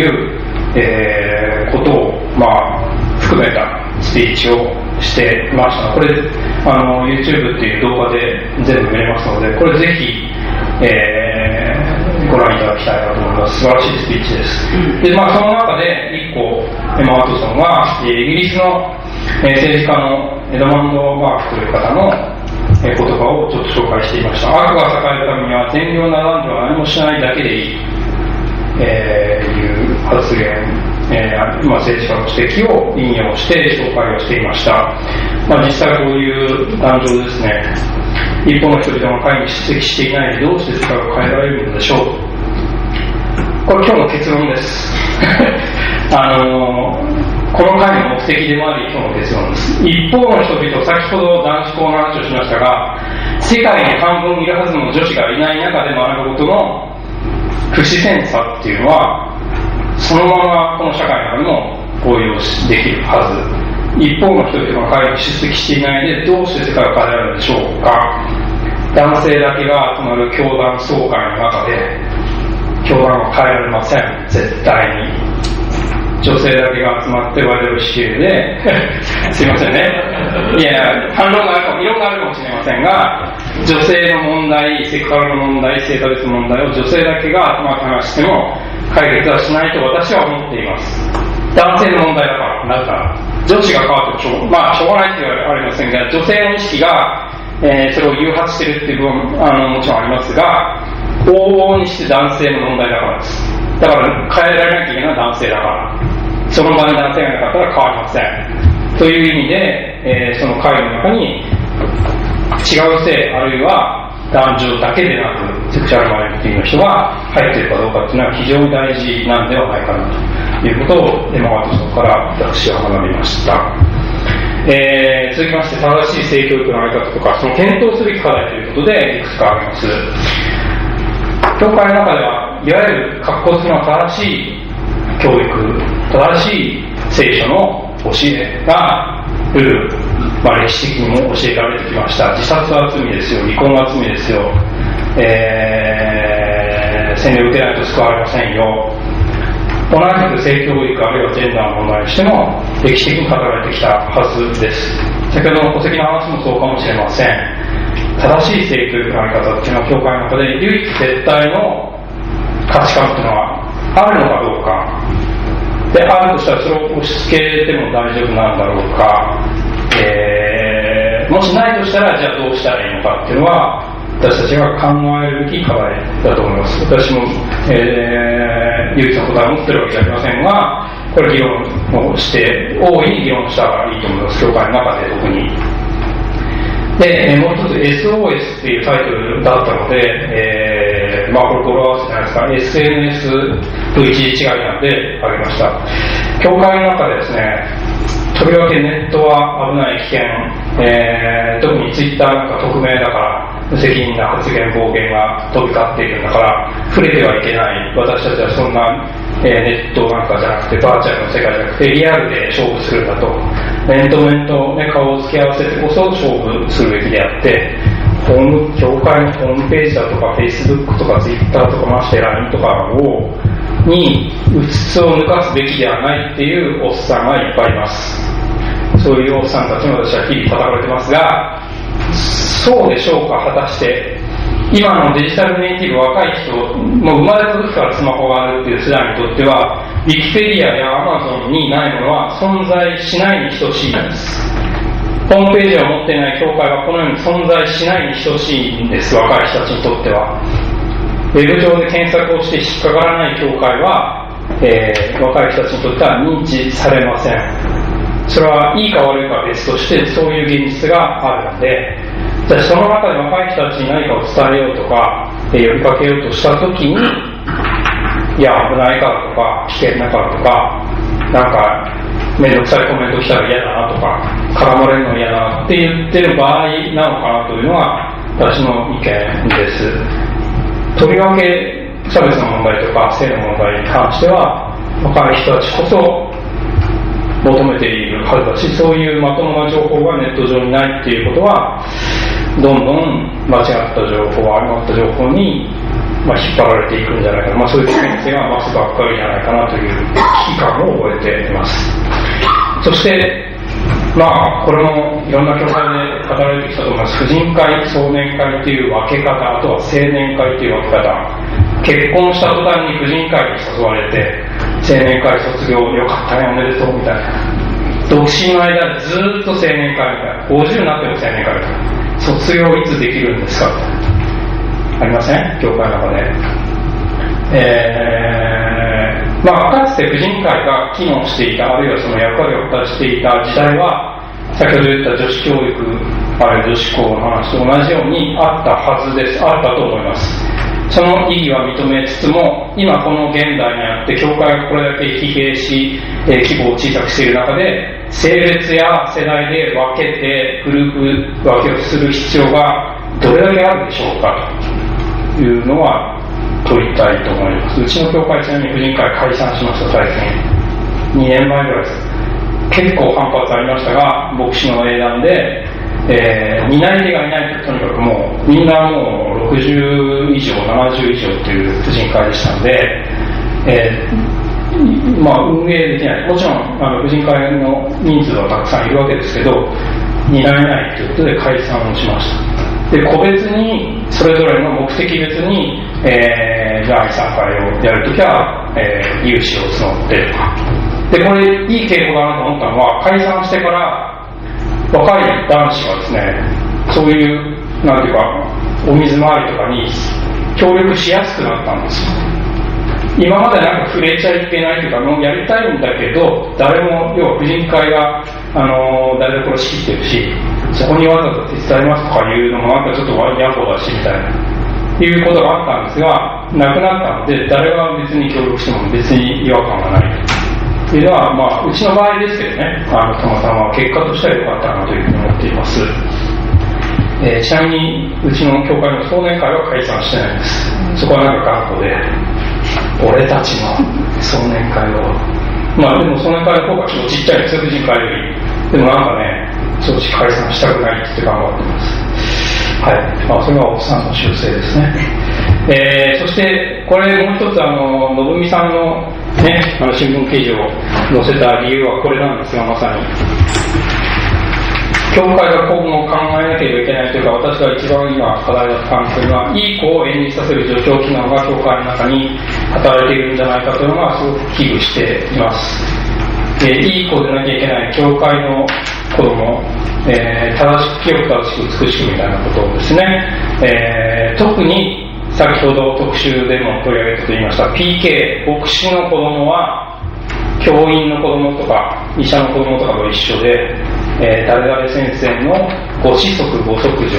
ことを、含めたスピーチをしてました。これ、YouTube っていう動画で全部見れますので、これぜひ、ご覧いただきたいなと思います。素晴らしいスピーチです。で、その中で一個、エマ・ワトソンはイギリスの政治家のエドマンド・バークという方の言葉をちょっと紹介していました。悪が栄えるためには善良な男女は何もしないだけでいい、いう発言、政治家の指摘を引用して紹介をしていました。実際こういう男女ですね、一方の人々が会に出席していないでどうして世界を変えられるのでしょう。これ今日の結論ですこの会の目的でもあり今日の結論です。一方の人々、先ほど男子校の話をしましたが、世界に半分いるはずの女子がいない中で学ぶことの不自然さっていうのはそのままこの社会の中でも応用できるはず。一方の人々が会に出席していないでどうして世界を変えられるでしょうか。男性だけが集まる教団総会の中で教団は変えられません。絶対に女性だけが集まってワイドシ系ですいませんね、いや反論があるかも、異論があるかもしれませんが、女性の問題、セクハラの問題、性差別問題を女性だけが集まって話しても解決はしないと私は思っています。男性の問題だからなぜか女子が変わってしょうがないって言われはありませんが、女性の意識が、それを誘発しているっていう部分もちろんありますが、往々にして男性の問題だからです。だから変えられなきゃいけない男性だから、その場に男性がいなかったら変わりませんという意味で、その会の中に違う性あるいは男女だけでなくセクシャルマイノリティの人が入っているかどうかっていうのは非常に大事なんではないかなということを山形さんから私は学びました。続きまして正しい性教育の在り方とかその検討すべき課題ということでいくつかあります。教会の中ではいわゆる格好つきの正しい教育、正しい聖書の教えがルール、歴史的にも教えられてきました。自殺は罪ですよ、離婚は罪ですよ、洗礼を受けないと救われませんよ。同じく性教育あるいはジェンダーの問題にしても歴史的に語られてきたはずです。先ほどの戸籍の話もそうかもしれません。正しい性教育の在り方っていうのは教会の中で唯一絶対の価値観っていうのはあるのかどうかで、あるとしたらそれを押し付けても大丈夫なんだろうか、もしないとしたらじゃあどうしたらいいのかっていうのは私たちが考えるべき課題だと思います。私も、唯一の答えを持ってるわけじゃありませんが、これ議論をして大いに議論したらいいと思います。教会の中で特に。で、もう一つ SOS っていうタイトルだったので、これ語呂合わせじゃないですか、SNS と一時違いなんであげました。教会の中でですね、とりわけネットは危ない危険、特にツイッターなんか匿名だから無責任な発言暴言が飛び交っているんだから触れてはいけない。私たちはそんな、ネットなんかじゃなくてバーチャルの世界じゃなくてリアルで勝負するんだと、面と面と、顔を付き合わせてこそ勝負するべきであって、教会のホームページだとか Facebook とか Twitter とかまして LINE とかにうつつを抜かすべきではないっていうおっさんがいっぱいいます。そういうおっさんたちに私は日々叩かれてますが、そうでしょうか。果たして今のデジタルネイティブ若い人、もう生まれた時からスマホがあるっていう世代にとってはウィキペディアや Amazon にないものは存在しないに等しいです。ホームページを持っていない教会はこのように存在しないに等しいんです。若い人たちにとってはウェブ上で検索をして引っかからない教会は、若い人たちにとっては認知されません。それはいいか悪いかは別としてそういう現実があるので、じゃあその中で若い人たちに何かを伝えようとか、呼びかけようとしたときに、いや危ないからとか危険だからとか、なんか面倒くさいコメント来たら嫌だなとか絡まれるの嫌だなって言ってる場合なのかなというのは私の意見です。とりわけ差別の問題とか性の問題に関しては若い人たちこそ求めているはずだし、そういうまともな情報がネット上にないっていうことはどんどん間違った情報、誤った情報に引っ張られていくんじゃないかな、そういう危険性が増すばっかりじゃないかなという危機感を覚えています。そしてこれもいろんな教会で語られてきたと思います。婦人会、壮年会という分け方、あとは青年会という分け方、結婚した途端に婦人会に誘われて青年会卒業よかったねおめでとうみたいな、 独身の間でずっと青年会みたいな、50になっても青年会みたいな、卒業いつできるんですかありません？教会の中で。かつて婦人会が機能していた、あるいはその役割を果たしていた時代は、先ほど言った女子教育、あるいは女子校の話と同じようにあったはずです。あったと思います。その意義は認めつつも、今この現代にあって教会がこれだけ疲弊し、規模を小さくしている中で、性別や世代で分けてグループ分けをする必要がどれだけあるでしょうかというのは問いたいと思います。うちの教会、ちなみに婦人会解散しました。最近2年前ぐらいです。結構反発ありましたが、牧師の英断で、担い手がいないと、とにかくもうみんなもう60以上70以上という婦人会でしたので、運営できない。もちろん婦人会の人数はたくさんいるわけですけど、担えないということで解散をしました。で、個別にそれぞれの目的別に、第3回をやるときは、有志を募ってとか。で、これいい傾向だなと思ったのは、解散してから若い男子がですね、そういうなんていうかお水回りとかに協力しやすくなったんですよ。今までなんか触れちゃいけないというか、もうやりたいんだけど、誰も、要は婦人会が台所仕切ってるし、そこにわざわざ手伝いますとかいうのもなんかちょっと野暮だしみたいないうことがあったんですが、なくなったので、誰が別に協力しても別に違和感がないというのは、うちの場合ですけどね、たまたま結果としては良かったなというふうに思っています。ちなみにうちの教会の壮年会は解散してないんです。そこはなんか頑固で、俺たちの壮年会を、でも壮年会の方がちょっとちっちゃいですよ、婦人会より。でもなんかね、正直解散したくないって頑張ってます。はい。それはおっさんの習性ですね。そしてこれもう一つ信美さんのね、新聞記事を載せた理由はこれなんですが、まさに教会が今後考えなければいけないというか、私が一番今課題だと感じているのは、いい子を演じさせる助長機能が教会の中に働いているんじゃないかというのがすごく危惧しています。いい子でなきゃいけない教会の子供、清く正しく美しくみたいなことをですね、特に先ほど特集でも取り上げたと言いました PK、牧師の子供は教員の子供とか医者の子供とかと一緒で、誰々先生のご子息ご息女、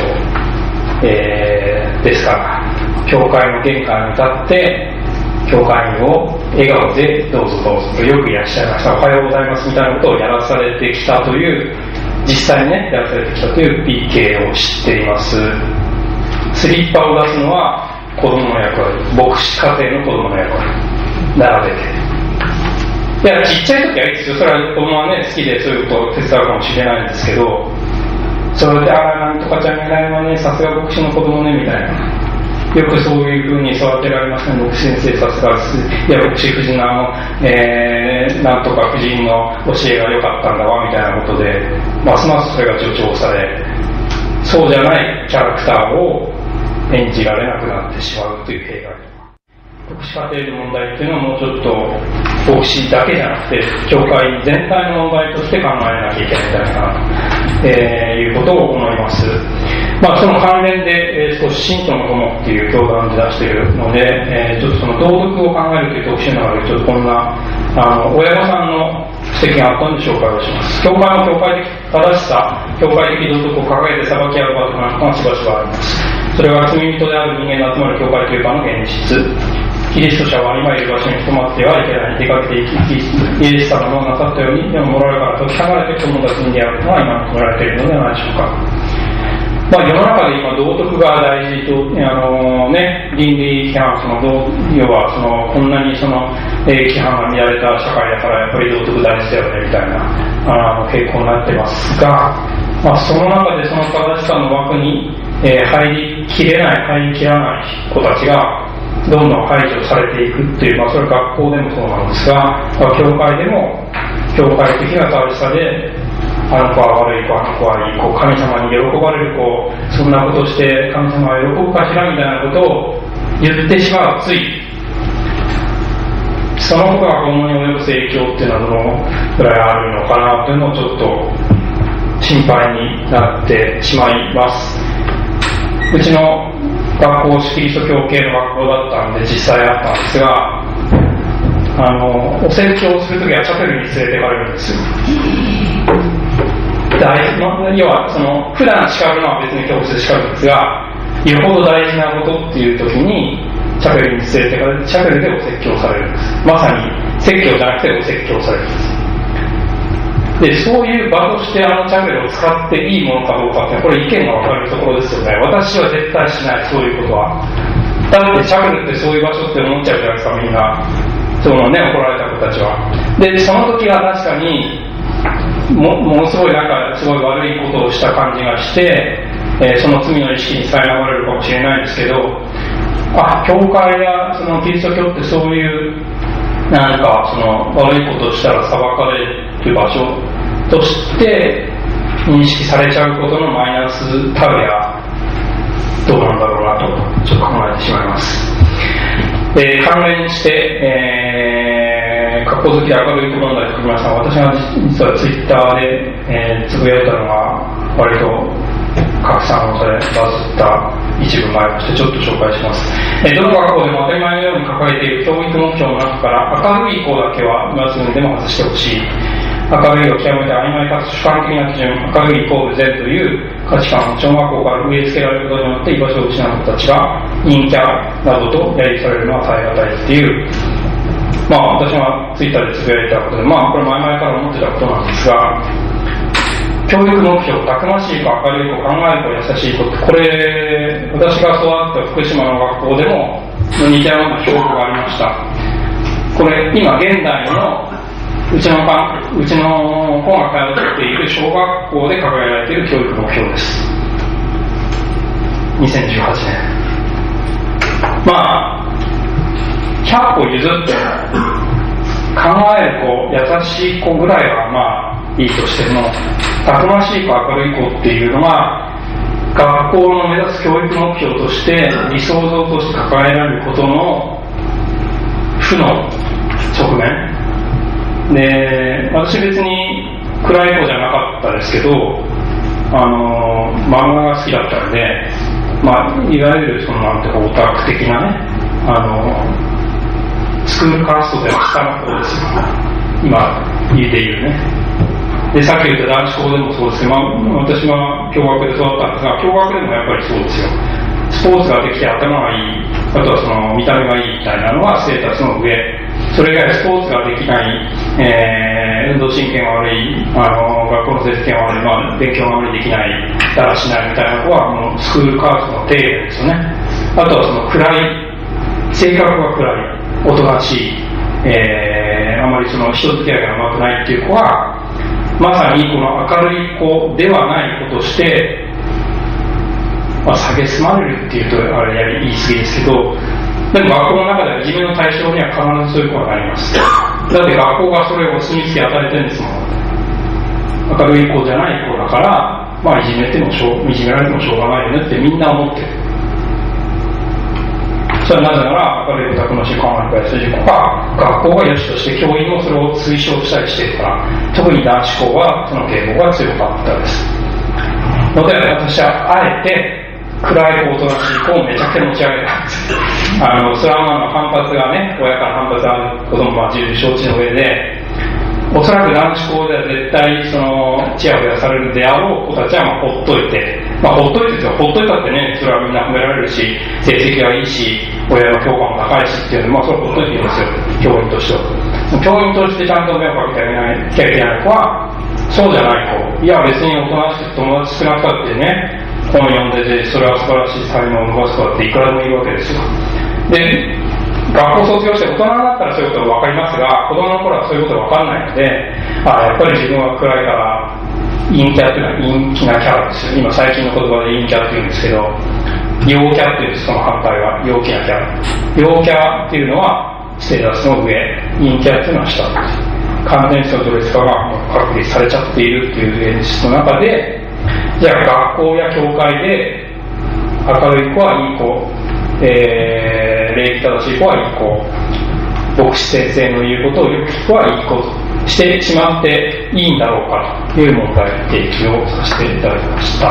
ですから教会の玄関に立って教会員を笑顔でどうぞどうぞと、よくいらっしゃいました、おはようございますみたいなことをやらされてきたという、実際にねやらされてきたという PK を知っています。スリッパを出すのは子供の役割、牧師家庭の子供の役割並べて、いやちっちゃい時はいいですよ、それは子供はね好きでそういうことを手伝うかもしれないんですけど、それでなんとかちゃんみたいなね、さすが牧師の子供ねみたいな、よくそういう風に育てられますね、牧師先生さすがです。いや牧師夫人のなんとか夫人の教えが良かったんだわみたいなことで、ますますそれが助長され、そうじゃないキャラクターを演じられなくなってしまうという弊害。牧師家庭の問題っていうのはもうちょっと牧師だけじゃなくて教会全体の問題として考えなきゃいけないんじゃないかなと、いうことを思います。その関連で、少し信徒の友っていう教団で出しているので、ちょっとその道徳を考えるという特集の中でちょっとこんな親御さんの指摘があったので紹介をします。教会の教会的正しさ、教会的道徳を掲げて裁き合う場とかがしばしばあります。それは罪人である人間が集まる教会というかの現実。キリスト者は今いる場所に留まってはいけない、出かけていき、イエス様のなさったように、でもモラルから解き放れて子供たちに出会うのは今求められているのではないでしょうか。世の中で今道徳が大事と、倫理規範、要はこんなに規範が乱れた社会だからやっぱり道徳大事だよねみたいな傾向になってますが、その中でその正しさの枠に、入りきらない子たちがどんどん排除されていくっていう、それは学校でもそうなんですが、教会でも教会的な正しさで、あの子は悪い子、あの子はいい子、神様に喜ばれる子、そんなことして神様は喜ぶかしらみたいなことを言ってしまう、つそのことが子供に及ぼす影響っていうのはどのくらいあるのかなというのをちょっと心配になってしまいます。うちの学校、キリスト教系の学校だったんで実際あったんですが、お説教をするときはチャペルに連れてかれるんですよ。要は普段叱るのは別に教室で叱るんですが、よほど大事なことっていうときにチャペルに連れてかれて、チャペルでお説教されるんです。まさに説教じゃなくてお説教されるんです。で、そういう場としてチャペルを使っていいものかどうかって、これ意見が分かれるところですよね。私は絶対しない、そういうことは。だってチャペルってそういう場所って思っちゃうじゃないですか、みんな。怒られた子たちは。で、その時は確かにものすごいすごい悪いことをした感じがして、その罪の意識に苛まれるかもしれないんですけど、教会やキリスト教ってそういう悪いことをしたら裁かれる場所として認識されちゃうことのマイナスたるやどうなんだろうなとちょっと考えてしまいます。関連して、格好好きで明るい問題と皆さん、私が実はツイッターで、つぶやいたのが割と拡散をされバズった一部前としてちょっと紹介します。どの学校でも当たり前のように掲げている教育目標の中から明るい子だけは今すぐにでも外してほしい。明るいを極めて曖昧かつ主観的な基準、明るいイコール善という価値観を小学校から植え付けられることによって居場所を失う子たちが陰キャなどと揶揄されるのは耐え難いっていう、私がツイッターでつぶやいたことで、これ前々から思ってたことなんですが、教育目標、たくましい子、明るい子、考える子、優しい子って、これ私が育った福島の学校でも似たような評価がありました。これ今現代のうちの子が通っている小学校で掲げられている教育目標です。2018年。100歩譲って考える子、優しい子ぐらいはいいとしても、たくましい子、明るい子っていうのが学校の目指す教育目標として理想像として掲げられることの負の側面で、私別に暗い子じゃなかったですけど、漫画が好きだったので、いわゆるオタク的なね、スクールカーストでは下の方ですよ、今家で言うね。で、さっき言った男子校でもそうですけど、私は共学で育ったんですが、共学でもやっぱりそうですよ。スポーツができて頭がいい、あとは見た目がいいみたいなのはステータスの上、それ以外スポーツができない、運動神経が悪い、学校の成績が悪い、勉強があまりできない、だらしないみたいな子はもうスクールカーストの底辺ですよね。あとは暗い、性格が暗い、おとなしい、あまり人付き合いがうまくないっていう子は、まさにこの明るい子ではない子として、蔑まれるっていうと言い過ぎですけど、でも学校の中ではいじめの対象には必ずそういう子がなります。だって学校がそれをお墨付き与えてるんですもん。明るい子じゃない子だから、いじめられてもしょうがないよねってみんな思ってる。それはなぜなら明るい子、たくましい子、考える子、優しい子が学校が良しとして教員もそれを推奨したりしているから、特に男子校はその傾向が強かったです。ので私はあえて暗い子、おとなしい子をめちゃくちゃ持ち上げたんです。それは反発がね、親から反発があることも重々承知の上で、おそらく男子校では絶対チヤホヤされるであろう子たちはほっといて、ほっといたってね、それはみんな褒められるし、成績がいいし、親の評価も高いしっていうので、それはほっといていいんですよ、教員としては。教員としてちゃんと目をかけてあげなきゃいけない子は、そうじゃない子、いや別におとなしく友達少なくたってね、本読んでて、それは素晴らしい才能を伸ばす子だっていくらでもいるわけですよ。で、学校卒業して大人になったらそういうことが分かりますが、子供の頃はそういうことが分かんないので、やっぱり自分は暗いから陰キャっていうのは陰気なキャラですよ。今最近の言葉で陰キャっていうんですけど、陽キャっていうその反対は陽気なキャラ。陽キャっていうのはステータスの上、陰キャっていうのは下です。完全にそのドレス化が確立されちゃっているっていう現実の中で、じゃあ学校や教会で明るい子はいい子、礼儀正しい子はいい子、 牧師先生の言うことをよく聞くはいいことしてしまっていいんだろうかという問題提起をさせていただきました。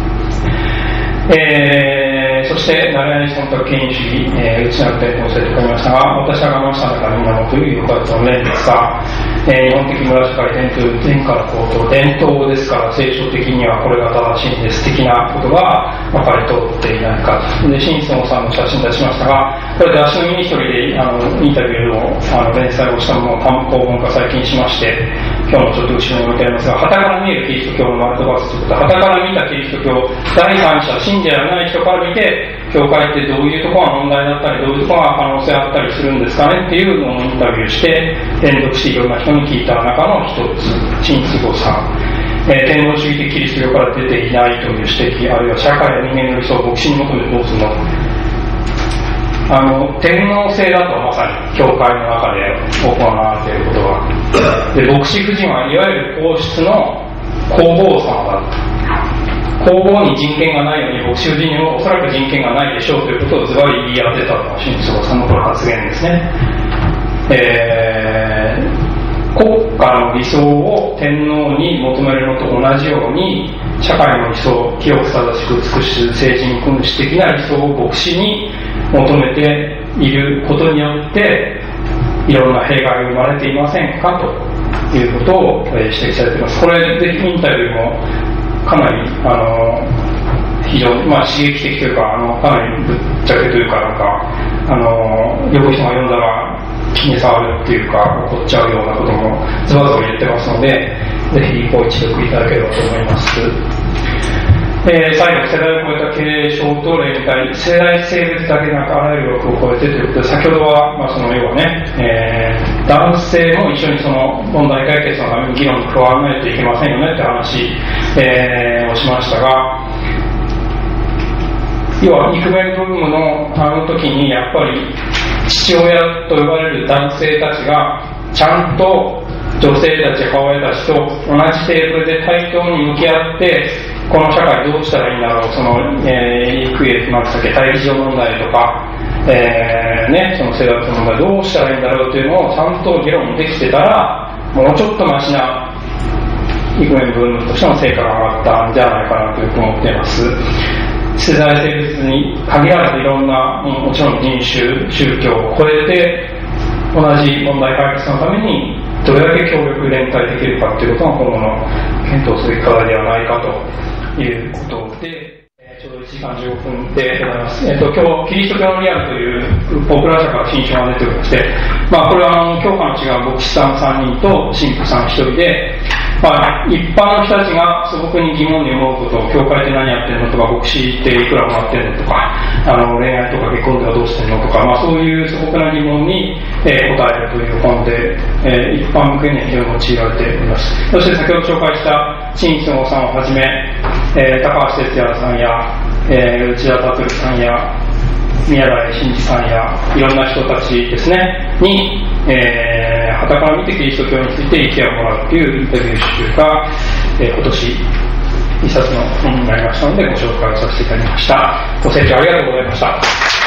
そしてナレアニ忖度権威主義、内なる点を教えてくれましたが、私が我慢した中に源という抑圧の例ですが、日本的村社会伝統天下の高等伝統ですから、聖書的にはこれが正しいんです的なことが分かり通っていないかと。で、新相さんの写真出しましたが、これで足のミニストリーでインタビューを連載をしたものを単行本化最近しまして、今日もちょっと後ろに置いてありますが、旗から見えるキリスト教のマルトバスということは、旗から見たキリスト教、第三者、信者じゃない人から見て、教会ってどういうところが問題だったり、どういうところが可能性あったりするんですかねっていうのをインタビューして、連続していろんな人に聞いた中の一つ、陳都合さん。天皇主義的キリスト教から出ていないという指摘、あるいは社会や人間の理想を牧師に求めてどうするの天皇制だとまさに教会の中で行われていることがで、牧師夫人はいわゆる皇室の皇后様だと、皇后に人権がないように牧師夫人にもおそらく人権がないでしょうということをズバリ言い当てたのが新都合さんのこの発言ですね。国家の理想を天皇に求めるのと同じように、社会の理想、清く正しく美しく聖人君主的な理想を牧師に求めていることによっていろんな弊害が生まれていませんかということを指摘されています。これぜひインタビューもかなり非常に、刺激的というかかなりぶっちゃけというか読む人が読んだら気に障るっていうか怒っちゃうようなこともズバズバ言ってますので、ぜひご一読いただければと思います。最後、世代を超えた継承と連帯、世代性別だけでなくあらゆる枠を超えてということで、先ほどは、その要はね、男性も一緒にその問題解決のために議論に加わらないといけませんよねって話、をしましたが、要はイクメンブームの時にやっぱり父親と呼ばれる男性たちがちゃんと女性たち母親たちと同じテーブルで対等に向き合ってこの社会どうしたらいいんだろう、その育英待機児童問題とか、その生活問題どうしたらいいんだろうというのをちゃんと議論できてたらもうちょっとマシなイクメンブームとしての成果が上がったんじゃないかなというふうに思っています。世代性別に限らずいろんなもちろん人種宗教を超えて同じ問題解決のためにどれだけ協力連帯できるかということが今後の検討すべき課題ではないかということで、ちょうど1時間15分でございます。今日キリスト教のリアルというポプラ社から新書が出ておりまして、これは教科の違う牧師さん3人と神父さん1人で、一般の人たちが素朴に疑問に思うことを、教会って何やってんのとか、牧師っていくらもらってんのとか、恋愛とか結婚ではどうしてんのとか、そういう素朴な疑問に、答えるという本で、一般向けには非常に用いられております。そして先ほど紹介した陳一郎さんをはじめ、高橋哲也さんや、内田達さんや宮台真司さんやいろんな人たちですねに、傍から見てキリスト教について意見をもらうというインタビュー集が、今年一冊の本になりましたのでご紹介をさせていただきました。ご清聴ありがとうございました。